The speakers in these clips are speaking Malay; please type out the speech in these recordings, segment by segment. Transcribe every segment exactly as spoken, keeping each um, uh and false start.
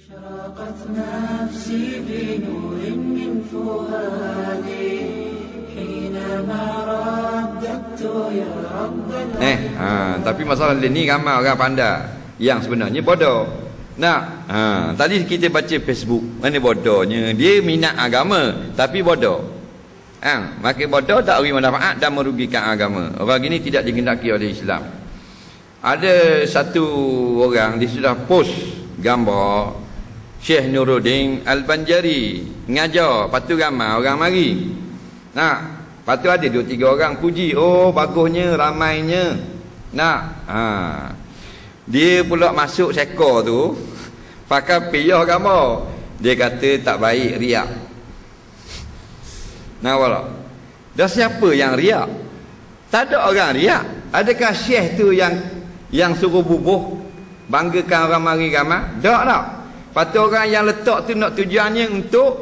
أشرقت نفسي بنور من فؤادي حينما رددت يا رب Eh, ha, tapi masalah ni ramai orang pandai yang sebenarnya bodoh. Nah, ha, tadi kita baca Facebook, mana bodohnya dia minat agama tapi bodoh. Ha, makin bodoh tak beri manfaat dan merugikan agama. Orang gini tidak dikehendaki oleh Islam. Ada satu orang dia sudah post gambar Syekh Nuruddin Al-Banjari ngajar, patu ramai orang mari. Nah, patu ada dua tiga orang puji, oh bagusnya, ramainya. Nah, ha. Dia pula masuk sekor tu pakai piyah gambar. Dia kata tak baik riak. Nah, wala. Dah siapa yang riak? Tak ada orang riak. Adakah syekh tu yang yang suruh bubuh banggakan orang mari ramai? Tak tak. Patut orang yang letak tu nak tujuannya untuk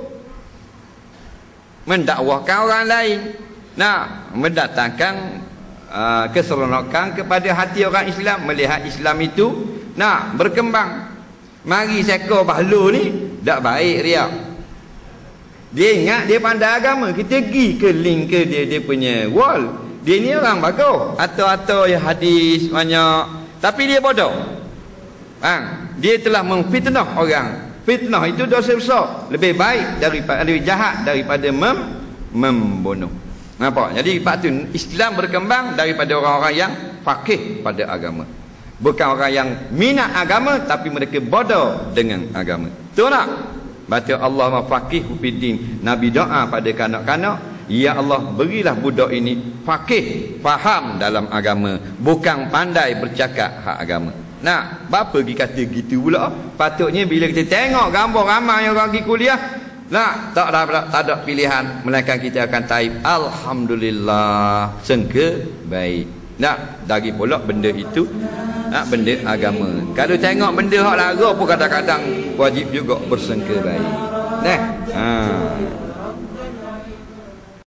mendakwahkan orang lain. Nah, mendatangkan uh, keseronokan kepada hati orang Islam, melihat Islam itu nak berkembang. Mari sekor bahlul ni tak baik riak. Dia ingat dia pandai agama, kita pergi ke link ke dia dia punya wall. Dia ni orang bagus, atau-atau ya hadis banyak, tapi dia bodoh. Ha, dia telah memfitnah orang. Fitnah itu dosa besar, lebih baik daripada lebih jahat daripada mem, membunuh. Nampak? Jadi patut Islam berkembang daripada orang-orang yang faqih pada agama, bukan orang yang minat agama tapi mereka bodoh dengan agama. Betul tak? Baca Allah mafaqih fiddin. Nabi doa pada kanak-kanak, ya Allah berilah budak ini faqih, faham dalam agama, bukan pandai bercakap hak agama. Nah, bapa pergi kata gitu pula? Patutnya bila kita tengok gambar ramai orang pergi kuliah, nah, tak ada tak ada pilihan melainkan kita akan taib alhamdulillah, sangka baik. Nah, dari pula benda itu, nah, benda agama. Kalau tengok benda hak lara pun kadang-kadang wajib juga bersangka baik. Nah, ha.